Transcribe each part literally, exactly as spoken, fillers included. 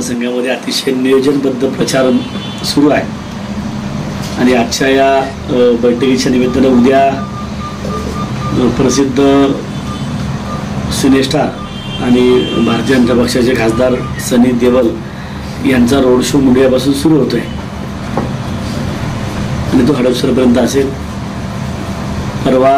मतदारसंघामध्ये अतिशय नियोजनबद्ध प्रचार सुरू आहे आणि आजच्या या बैठकीच्या निमित्तानं उद्या प्रसिद्ध सिनेस्टार आणि भारतीय जनता पक्षाचे खासदार सनी देवल यांचा रोड शो मुंडियापासून सुरू होतोय आणि तो हडपसरपर्यंत असेल। परवा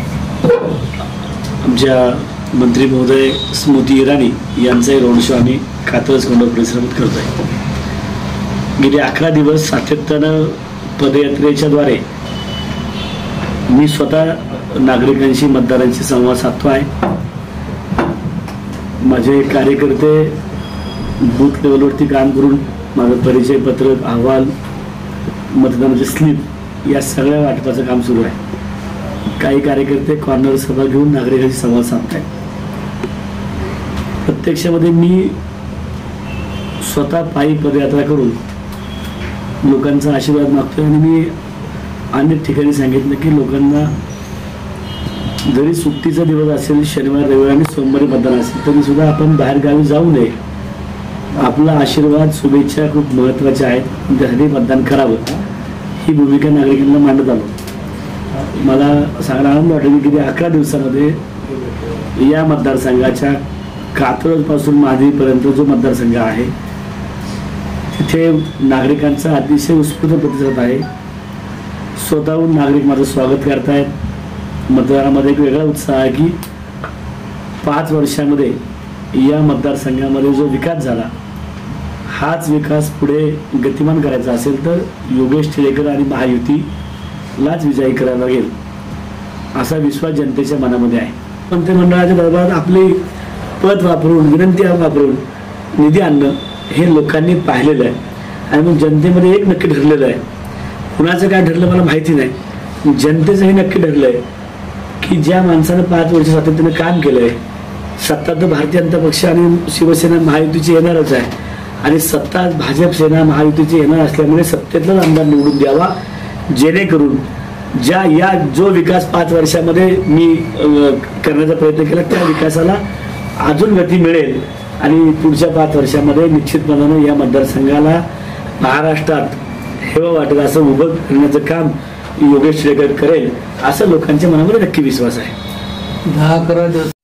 आमच्या मंत्री महोदय स्मृती इराणी यांचाही रोड शो आम्ही कात्रज कोंढवा परिसरात करतोय। गेले अकरा दिवस सातत्यानं पदयात्रेच्या द्वारे मी स्वतः नागरिकांशी मतदारांशी संवाद साधतो आहे। माझे कार्यकर्ते बूथ लेवलवरती काम करून माझं परिचय पत्रक, अहवाल, मतदानाचे स्लिप या सगळ्या वाटपाचं काम सुरू आहे। काही कार्यकर्ते कॉर्नर सभा घेऊन नागरिकांशी संवाद साधत आहेत। प्रत्यक्षामध्ये मी स्वतः पायी पदयात्रा करून लोकांचा आशीर्वाद मागतोय आणि मी अनेक ठिकाणी सांगितलं की लोकांना जरी सुट्टीचा दिवस असेल, शनिवार रविवार आणि सोमवारी मतदान असेल तरी सुद्धा आपण बाहेर गावी जाऊ नये। आपला आशीर्वाद, शुभेच्छा खूप महत्त्वाच्या आहेत, त्यासाठी मतदान करावं ही भूमिका नागरिकांना मांडत आलो। मला सांगायला आनंद वाटेल की अकरा दिवसामध्ये या मतदारसंघाच्या कात्रजपासून माधवीपर्यंत जो मतदारसंघ आहे तिथे नागरिकांचा अतिशय उत्स्फूर्त प्रतिसाद आहे। स्वतःहून नागरिक माझं स्वागत करतायत। मतदारामध्ये एक वेगळा उत्साह आहे की पाच वर्षामध्ये या मतदारसंघामध्ये जो विकास झाला हाच विकास पुढे गतिमान करायचा असेल तर योगेश टिलेकर आणि महायुतीलाच विजयी करायला लागेल असा विश्वास जनतेच्या मनामध्ये आहे। मंत्रिमंडळाच्या दरबारात आपली पद वापरून, विनंती वापरून निधी आणणं हे लोकांनी पाहिलेलं आहे आणि मग जनतेमध्ये एक नक्की ठरलेलं आहे। कुणाचं काय ठरलं मला माहिती नाही, जनतेचंही नक्की ठरलं आहे की ज्या माणसानं पाच वर्ष सातत्यानं काम केलं आहे, सत्ता तर भारतीय जनता पक्ष आणि शिवसेना महायुतीची येणारच आहे आणि सत्ता भाजप सेना महायुतीची येणार असल्यामुळे सत्तेतलाच आमदार निवडून द्यावा, जेणेकरून ज्या या जो विकास पाच वर्षामध्ये मी करण्याचा प्रयत्न केला त्या विकासाला अजून गती मिळेल आणि पुढच्या पाच वर्षामध्ये निश्चितपणाने या मतदारसंघाला महाराष्ट्रात हेवा वाटेल असं उभं करण्याचं काम योगेश टिलेकर करेल असं लोकांच्या मनामध्ये नक्की विश्वास आहे। दहा अकरा दिवस